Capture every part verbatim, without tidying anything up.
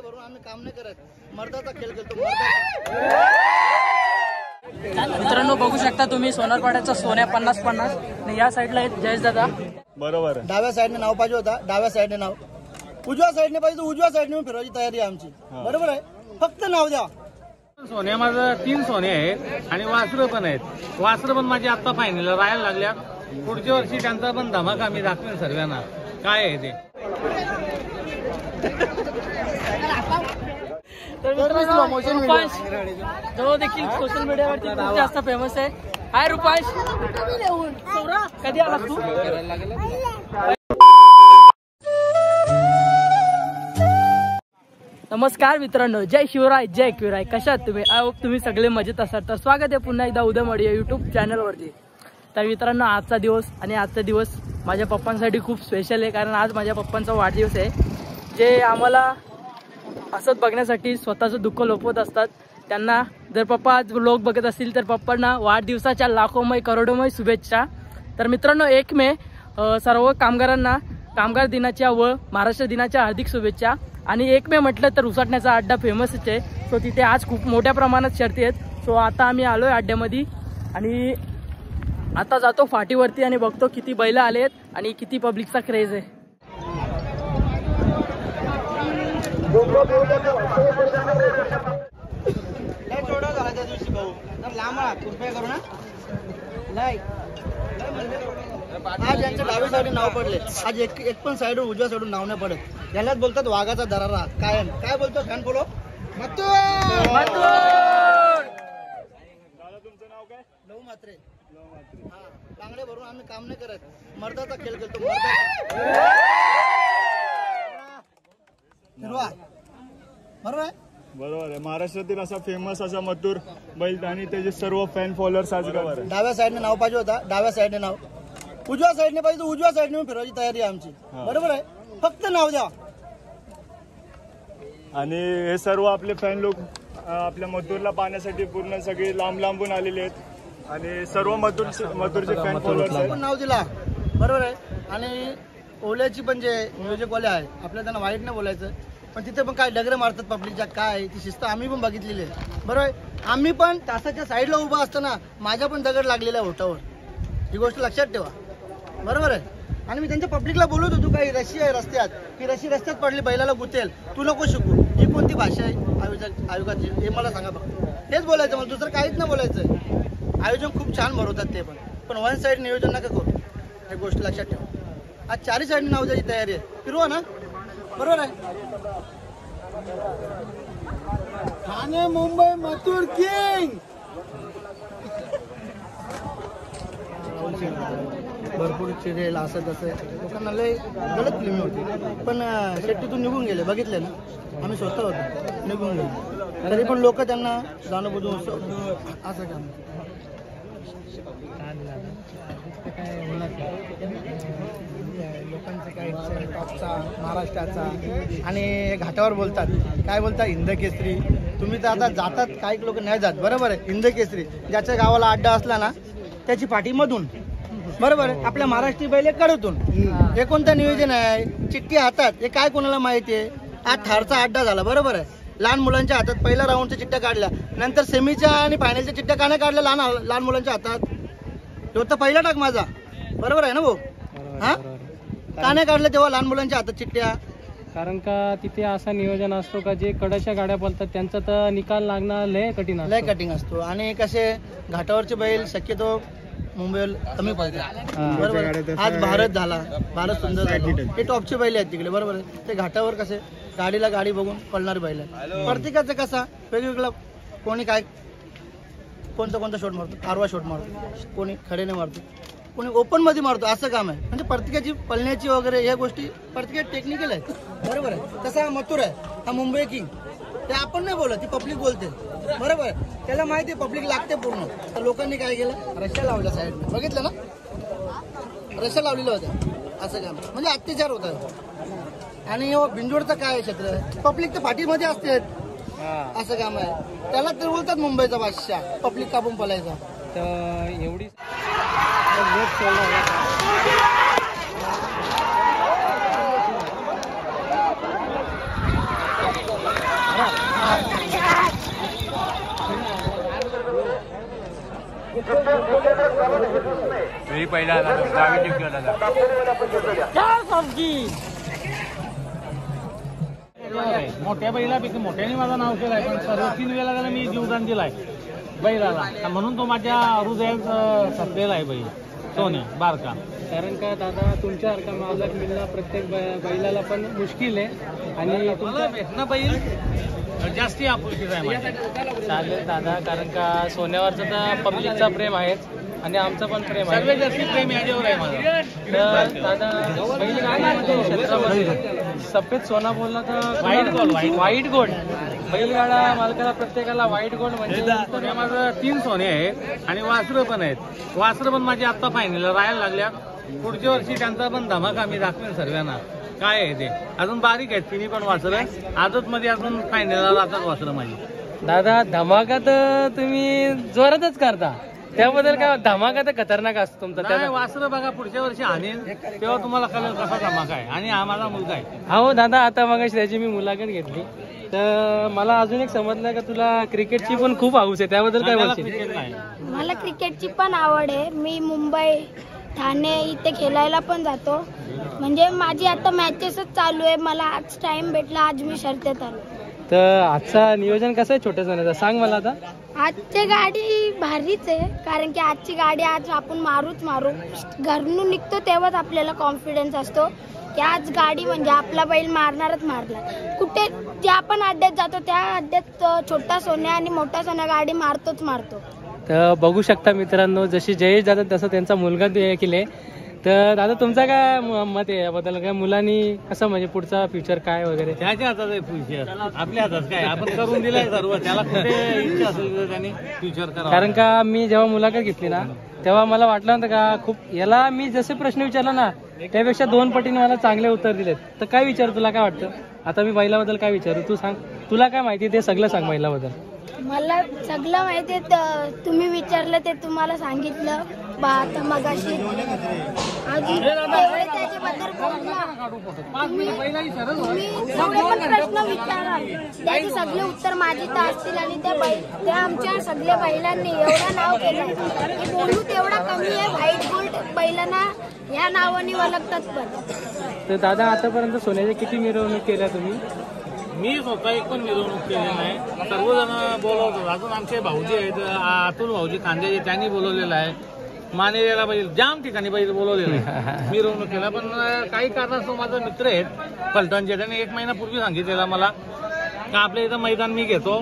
भरून आम्ही काम नाही करत, मर्दाचा खेळ खेळतो। मित्रांनो बघू शकता तुम्ही सोनारपाड्याचा सोन्या पन्नास पन्नास आणि या साईडला आहेत जयेश दादा। बरोबर, डाव्या साईडने नाव पाहिजे होता, डाव्या साईडने नाव, उजव्या साईडने पाहिजे तर उजव्या साईडने फिरवायची तयारी आहे आमची। बरोबर आहे, फक्त नाव द्या। सोन्या माझं तीन सोने आहेत आणि वासरं पण आहेत। वासरं पण माझी आता फायनल राहायला लागल्या, पुढच्या वर्षी त्यांचा पण धमाका मी दाखवेन सर्वांना काय आहे ते। तर मित्रांनो रुपांश जो देखील सोशल मीडियावरती खूप जास्त फेमस आहे। हाय रुपांश, कधी आलास तू? नमस्कार मित्रांनो, जय शिवराय जय किवराय। कशात तुम्ही? आय होप तुम्ही सगळे मजेत असाल। तर स्वागत आहे पुन्हा एकदा उद्या मडिया यूट्यूब चॅनलवरती। तर मित्रांनो आजचा दिवस आणि आजचा दिवस माझ्या पप्पांसाठी खूप स्पेशल आहे, कारण आज माझ्या पप्पांचा वाढदिवस आहे, जे आम्हाला असंच बघण्यासाठी स्वतःचं दुःख लपवत असतात। त्यांना जर पप्पा आज लोक बघत असतील तर पप्पांना वाढदिवसाच्या लाखोमय करोडोमय शुभेच्छा। तर मित्रांनो एक मे सर्व कामगारांना कामगार दिनाच्या व महाराष्ट्र दिनाच्या हार्दिक शुभेच्छा। आणि एक मे म्हटलं तर उसाटण्याचा अड्डा फेमसच आहे, सो तिथे आज खूप मोठ्या प्रमाणात शर्ती आहेत। सो आता आम्ही आलोय अड्ड्यामध्ये आणि आता जातो फाटीवरती आणि बघतो किती बैल आले आहेत आणि किती पब्लिकचा क्रेज आहे। आज यांच्या डाव्या साईडने नाव पडले, आज एक एक पण साईड उजव्या साईडून नाव नाही पडत। यालाच बोलतात वाघाचा दरारा। काय काय बोलतो फॅन फॉलो मथुर। दादा तुमचं नाव काय? लव मात्रे। लव मात्रे। हा, बांगडे भरून आम्ही काम नाही करत, मर्दाचा खेळ खेळतो। बरोबर आहे, बरोबर आहे। महाराष्ट्रातील असा फेमस असा मथुर बैल आणि त्याचे सर्व फॅन फॉलोअर्स आज गावावर आहे। डाव्या साईडने नाव पाहिजे होता, डाव्या साईडने नाव, उजव्या साईडने पाहिजे तर उजव्या साईडने फिरवायची तयारी आहे आमची। बरोबर आहे, फक्त नाव द्या। आणि हे सर्व आपले फॅन लोक आपल्या मथुरला पाहण्यासाठी पूर्ण सगळे लांब लांबून आलेले आहेत आणि सर्व मथुर मथुरचे फॅन फॉलोअर्स आहेत। पण नाव दिला, बरोबर आहे। आणि ओल्याची पण जे म्युझिकवाले आहे आपल्याला त्यांना वाईट नाही बोलायचं, पण तिथे पण काय डगरे मारतात पब्लिकच्या, काय ती शिस्त आम्ही पण बघितलेली आहे। बरोबर आहे, आम्ही पण तासाच्या साईडला उभा असताना माझ्या पण दगड लागलेला आहे ओठावर, ही गोष्ट लक्षात ठेवा। बरोबर आहे, आणि मी त्यांच्या पब्लिकला बोलत होतो काही रशी आहे रस्त्यात, की रशी रस्त्यात पडली बैलाला गुतेल, तू नको शिकू। ही कोणती भाषा आहे आयोजक आयोगाची, हे मला सांगा फक्त। तेच बोलायचं मला, दुसरं काहीच नाही बोलायचं। आयोजन खूप छान भरवतात ते पण पण वन साईड नियोजन नका करू, ही गोष्ट लक्षात ठेवा। आज चारही साईडने नाव द्यायची तयारी आहे, फिरवा ना। बरोबर आहे, ठाणे मुंबई मथुर किंग। भरपूर चिरेल असं तसं लोकांना लय गलत फिल्मी होती, पण शेट्टीतून निघून गेले, बघितले ना आम्ही स्वतः होतो, निघून गेले तरी पण लोक त्यांना जाणं बुजून असं काम लोकांचं काय टॉपचा महाराष्ट्राचा। आणि घाटावर बोलतात काय बोलतात हिंद केसरी, तुम्ही तर आता जातात, काही लोक नाही जात। बरोबर आहे, हिंद केसरी ज्याच्या गावाला अड्डा असला ना त्याची पाठी मधून, बरोबर आहे। आपल्या महाराष्ट्री बैल कडूतून, हे कोणतं नियोजन आहे? चिठ्ठी हातात, हे काय कोणाला माहिती आहे? आज थारचा अड्डा झाला, बरोबर आहे। लहान मुलांच्या हातात पहिल्या राऊंडच्या चिठ्ठ्या काढल्या, नंतर सेमीच्या आणि फायनलच्या चिठ्ठ्या का नाही काढल्या लहान लहान मुलांच्या हातात? तो तर पहिला टाक माझा, बरोबर आहे ना भाऊ? हा, का नाही काढलं तेव्हा लहान मुलांच्या हातात चिठ्ठ्या? कारण का तिथे असा नियोजन असतो का जे कडच्या गाड्या बोलतात त्यांचा तर निकाल लागणार लय कठीण लय कठीण असतो। आणि कसे घाटावरचे बैल शक्यतो मुंबईला कमी पडतात, बरोबर। आज भारत झाला, भारत सुंदर झाला, हे टॉपचे बैल आहेत तिकडे, बरोबर आहे। ते घाटावर कसे गाडीला गाडी बघून पळणारे बैल आहेत। प्रत्येकाचं कसा वेगवेगळं, कोणी काय कोणता कोणता शॉट मारतो, आरवा शॉट मारतो, कोणी खडेने मारतो, कोणी ओपन मध्ये मारतो, असं काम आहे। म्हणजे प्रत्येकाची पळण्याची वगैरे या गोष्टी प्रत्येक टेक्निकल आहेत, बरोबर आहे। तसा मथुर आहे, हा मुंबई किंग, ते आपण नाही बोलत, ती पब्लिक बोलते, बरोबर आहे। त्याला माहिती आहे पब्लिक लागते पूर्ण, तर लोकांनी काय केलं, रश्या लावल्या साईड, बघितलं ना, रश्या लावलेल्या होत्या, असं काम म्हणजे अत्याचार होता। आणि बिंजोडचं काय क्षेत्र, पब्लिक तर पाठीमध्ये असते, असं काम आहे। त्याला तर बोलतात मुंबईचा बादशाह, पब्लिक कापून पळायचा। तर एवढी पहिला मोठ्या बैलापैकी मोठ्याने माझं नाव केलंय, पण सर्व तीन वेळेला त्याला मी जीवदान दिलाय बैलाला, म्हणून तो माझ्या हृदयात सपलेला आहे बैल सोने बारका. कारण का दादा तुमच्यासारखा मालक मिळणं प्रत्येक बैलाला पण मुश्किल आहे आणि तुमचा भेटणं बैल जास्ती आपुलकीचा आहे माझ्या. चालेल दादा, कारण का सोन्यावरचं तर पब्लिकचा प्रेम आहेच आणि आमचं पण प्रेम आहे. सर्वात जास्ती प्रेम याच्यावर आहे माझं. तर दादा बैलगाड्यामध्ये क्षेत्रामध्ये सफेद सोना बोलला तर white gold, white white gold बैलगाडा मालकाला प्रत्येकाला व्हाईट गोल्ड म्हणजे हे माझं तीन सोने आहेत आणि वासरं पण आहेत. वासरं पण माझी आत्ता फायनल राहायला लागल्या. पुढच्या वर्षी त्यांचा पण धमाका मी दाखवेन सर्वांना. काय आहे ते अजून बारीक आहेत तिन्ही पण वासरं. आदत मध्ये अजून फायनलला राहतात वासरं माझी. दादा धमाका तर तुम्ही जोरातच करता, त्याबद्दल काय धमाका तर खतरनाक असतो तुमचा. नाही, वासरं बघा पुढच्या वर्षी आणेल तेव्हा तुम्हाला कळेल कसा धमाका आहे. आणि हा माझा मुलगा आहे. हो दादा, आता मग त्याची मी मुलाखत घेतली तर मला अजून एक समजलं का तुला क्रिकेटची पण खूप हौस आहे, त्याबद्दल काय बोलशील? क्रिकेट नाही. मला क्रिकेटची पण आवड आहे. मी मुंबई ठाणे इथे खेळायला पण जातो. म्हणजे माझी आता मॅचेसच चालू आहे. मला आज टाइम भेटला, आज मी शर्यत आलो. तर आजचा नियोजन कसं आहे छोट्या सोन्याचं सांग मला आता. आजची गाडी भारीच आहे, कारण की आजची गाडी आज आपण मारूच मारू. घरून निघतो तेव्हाच आपल्याला कॉन्फिडन्स असतो की आज गाडी म्हणजे आपला बैल मारणारच मारला. कुठे ज्या पण अड्ड्यात जातो त्या अड्ड्यात छोटा सोन्या आणि मोठा सोन्या गाडी मारतोच मारतो. तर बघू शकता मित्रांनो, जशी जयेश दादा तसं त्यांचा मुलगा देखील आहे. तर दादा तुमचा काय म- मत आहे याबद्दल? काय मुलांनी कसं म्हणजे पुढचा फ्युचर काय वगैरे? त्याच्या हातात आहे फ्युचर, आपल्या हातात काय. आपण करून दिलाय सर्व. त्याला कुठे इच्छा असेल तर त्यांनी फ्युचर करा. कारण का मी जेव्हा मुलाखत घेतली ना तेव्हा मला वाटलं होतं का खूप याला मी जसे प्रश्न विचारला ना त्यापेक्षा दोन पटीने मला चांगले उत्तर दिलेत. तर काय विचारू, तुला काय वाटतं? आता मी बैलाबद्दल काय विचारू, तू सांग. तुला काय माहिती ते सगळं सांग बैलाबद्दल. मला सगळं माहिती आहे. तुम्ही विचारलं ते तुम्हाला सांगितलं बा. आता मगाशी अजून तेवढे त्याच्याबद्दल बोलला. तुम्ही तुम्ही जेवढे पण प्रश्न विचाराल त्याचे सगळे उत्तर माझी तर असतील. आणि त्या बै त्या आमच्या सगळ्या बैलांनी एवढं नाव केलं की बोलू तेवढा कमी आहे. व्हाईट गोल्ड बैलांना या नावाने ओळखतात. पण तर दादा आतापर्यंत सोन्याच्या किती मिरवणूक केल्या तुम्ही? मी स्वतः एक पण मिरवणूक केली नाही. सर्वजण बोलवतो. अजून आमचे भाऊजी आहेत, अतुल भाऊजी कांद्याचे, त्यांनी बोलवलेलं आहे. मानेला बैल जाम ठिकाणी बैल बोलवलेलं आहे मिरवणूक केला. पण काही कारणास्तव माझा मित्र आहेत फलटणचे, त्यांनी एक महिनापूर्वी सांगितलेला मला का आपल्या इथं मैदान मी घेतो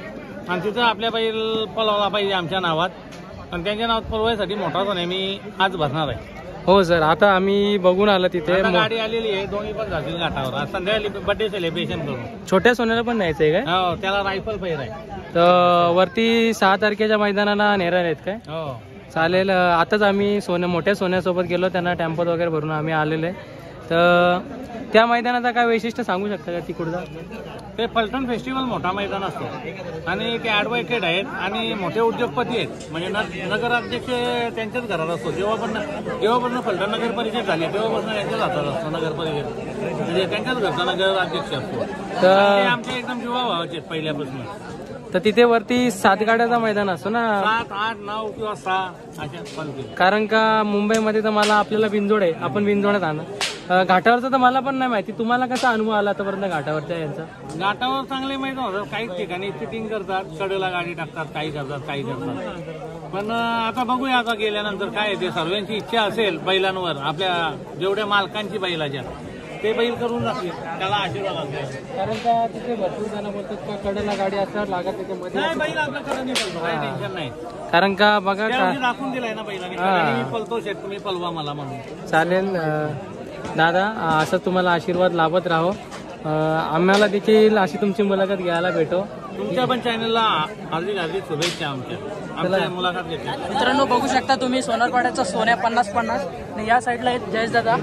आणि तिथं आपल्या बैल पळवला पाहिजे आमच्या नावात. पण त्यांच्या नावात पळवायसाठी मोठा सोन्या मी आज भरणार आहे. हो सर, आता आम्ही बघून आलो तिथे आता गाडी आलेली आहे. दोन्ही पण जातील घाटावर. आज संध्याकाळी बर्थडे सेलिब्रेशन करू. छोट्या सोन्याला पण न्यायचंय काय? हो, त्याला रायफल पैर आहे. तर वरती सहा तारखेच्या मैदानाला नेणार आहेत काय? हो, चालेल. आताच आम्ही सोन्या मोठ्या सोन्यासोबत गेलो, त्यांना टेम्पोत वगैरे भरून आम्ही आलेलो आहे. तर त्या मैदानाचा काय वैशिष्ट्य सांगू शकता का तिकडचा? ते फलटण फेस्टिवल मोठा मैदान असतो आणि ते ॲडव्होकेट आहेत आणि मोठे उद्योगपती आहेत. म्हणजे न नगराध्यक्ष त्यांच्याच घरात असतो. जेव्हापासून जेव्हापासून फलटण नगर परिषद झाली तेव्हापासून त्यांच्याच हातात असतो नगर परिषद. म्हणजे त्यांच्याच घरचा नगराध्यक्ष असतो. तर आमच्या एकदम जीवा भावाचे आहेत पहिल्यापासून. तर तिथे वरती सात गाड्याचा मैदान असतो ना? सात आठ नऊ किंवा सहा अशा पलकी. कारण का मुंबईमध्ये तर मला आपल्याला बिंजोड आहे, आपण बिंजोडात आणा. घाटावरचा तर मला पण नाही माहिती. तुम्हाला कसा अनुभव आला आतापर्यंत घाटावरच्या यांचा? घाटावर चांगले माहिती होतं. काही ठिकाणी चिटिंग करतात, कडेला गाडी टाकतात, काही करतात काही करतात. पण आता बघूया आता गेल्यानंतर काय ते. सर्वांची इच्छा असेल बैलांवर, आपल्या जेवढ्या मालकांची बैलाच्या ते बैल करून जातील, त्याला आशीर्वाद असेल. कारण का तिथे भरपूर जण बोलतात का कडेला गाडी असल्यावर लागत त्याच्या मध्ये. नाही, बैल आपल्याकडे नाही पळतो, काही टेन्शन नाही. कारण का बघा त्या का दिवशी दाखवून दिलाय ना बैलाने, हा. कडेने मी पळतो शेत, तुम्ही पळवा मला म्हणून. चालेल. अं, दादा असं तुम्हाला आशीर्वाद लाभत राहो. अं, आम्हाला देखील अशी तुमची मुलाखत घ्यायला भेटो. तुमच्या पण चॅनलला हार्दिक हार्दिक शुभेच्छा. आमच्या आमच्या मुलाखत घेतली. मित्रांनो बघू शकता तुम्ही सोनारपाड्याचा सोन्या पन्नास पन्नास आणि या साईडला आहेत जयेश दादा.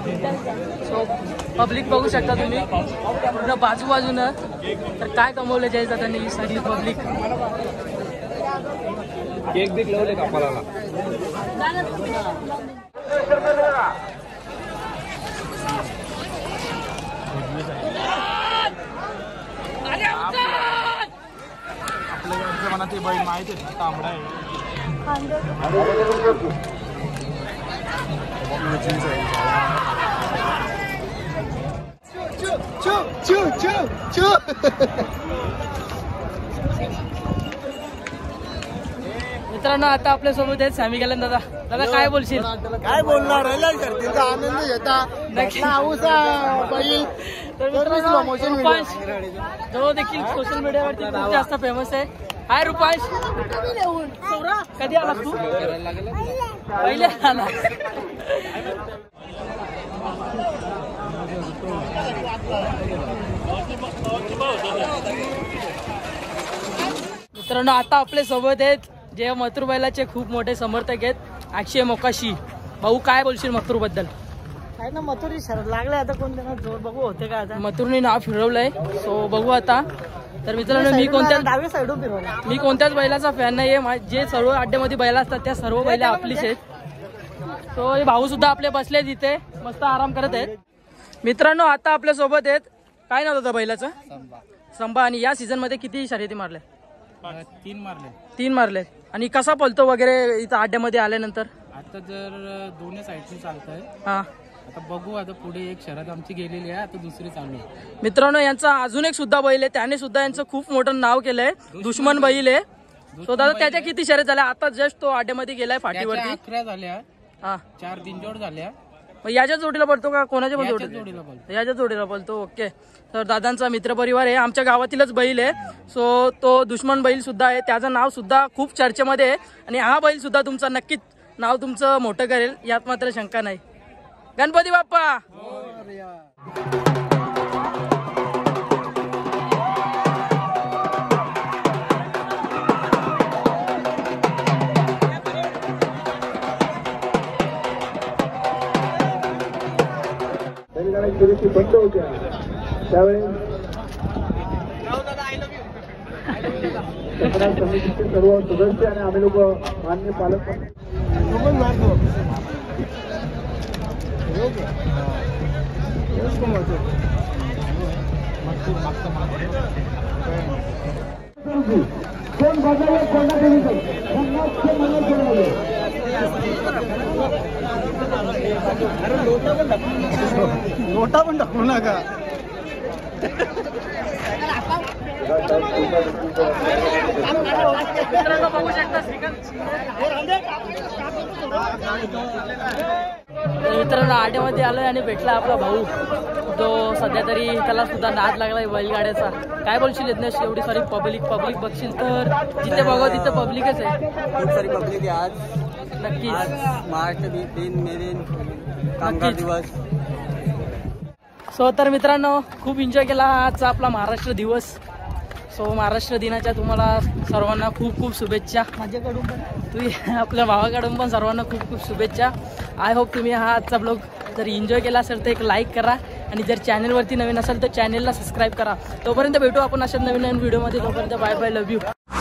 सो पब्लिक बघू शकता तुम्ही पूर्ण बाजू बाजूनं. तर काय कमवलं जयेश दादांनी ही सगळी पब्लिक. केक बिक लावले का फळाला? म्हणा ते बैल माहिती आहे ना तांबडा आहे. मित्रांनो आता आपल्या सोबत आहेत सॅमी गॅलन दादा. दादा काय बोलशील? काय बोलणार शर्तीचा आनंद घेता नक्की. तर मित्रांनो, रुपांश जो देखील सोशल मीडियावरती खूप जास्त फेमस आहे. हाय रुपांश, कधी आला तू? पहिले आला. मित्रांनो आता आपल्या सोबत आहेत जे मथुर बैलाचे खूप मोठे समर्थक आहेत, अक्षय मोकाशी. भाऊ काय बोलशील मथुर बद्दल? काय ना मथुरी शरद लागले आता कोणत्या जोर बघू होते का आता. मथुरने नाव फिरवलंय सो बघू आता. तर मित्रांनो मी कोणत्या डावी साईडून फिरवलं. मी कोणत्याच बैलाचा फॅन नाहीये. मा- जे सर्व अड्ड्यामध्ये बैल असतात त्या सर्व बैल आपलीच आहेत. तो हे भाऊ सुद्धा आपले बसले तिथे मस्त आराम करत आहेत. मित्रांनो आता आपल्या सोबत आहेत, काय नाव होतं बैलाचं? संभा. आणि या सीझन मध्ये किती शर्यती मारल्या? तीन मारले. तीन मारले. आणि कसा पळतो वगैरे इथं अड्ड्यामध्ये आल्यानंतर? आता जर दोन्ही साईडची चालत आहे. हा आता बघू, आता पुढे एक शर्यत आमची गेलेली आहे, आता दुसरी चालू आहे. मित्रांनो यांचा अजून एक सुद्धा बैल आहे, त्याने सुद्धा यांचं खूप मोठं नाव केलंय. दुश्मन बैल आहे. तो दादा त्याच्या किती शर्यत झाल्या? आता जस्ट तो अड्ड्यामध्ये गेलाय फाटीवरती. अकरा झाल्या, हा चार बिनजोड झाल्या. मग याच्या जोडीला पडतो का कोणाच्या पण याच्याच जोडीला? जोडीला बोलतो. याच्या जोडीला पळतो. ओके. तर दादांचा मित्रपरिवार आहे, आमच्या गावातीलच बैल आहे. सो तो दुश्मन बैल सुद्धा आहे, त्याचं नाव सुद्धा खूप चर्चेमध्ये आहे. आणि हा बैल सुद्धा तुमचा नक्कीच नाव तुमचं मोठं करेल, यात मात्र शंका नाही. गणपती बाप्पा. बंद होत्या त्यावेळेस समितीचे सर्व सदस्य आणि आम्ही लोक मान्य पालक कोण बघायला कोणा नोटा पण टाकू नका. मित्रांनो आड्यामध्ये आलोय आणि भेटला आपला भाऊ, जो सध्या तरी त्याला सुद्धा नाद लागलाय बैलगाड्याचा. काय बोलशील यज्ञेश? एवढी सारी पब्लिक पब्लिक बघशील तर जिथे बघावं तिथे पब्लिकच आहे. खूप सारी पब्लिक आहे आज. नक्कीच आज महाराष्ट्र दिन मेरे कामगार दिवस. सो तर मित्रांनो खूप एन्जॉय केला आजचा आपला महाराष्ट्र दिवस. सो महाराष्ट्र दिनाच्या तुम्हाला सर्वांना खूप खूप शुभेच्छा. माझ्याकडून पण तुम्ही आपल्या भावाकडून पण सर्वांना खूप खूप शुभेच्छा. आय होप तुम्ही हा आजचा ब्लॉग जर एन्जॉय केला असेल तर एक लाईक करा. आणि जर चॅनलवरती नवीन असेल तर चॅनलला सबस्क्राईब करा. तोपर्यंत भेटू आपण अशाच नवीन नवीन व्हिडिओमध्ये. तोपर्यंत बाय बाय, लव्ह यू.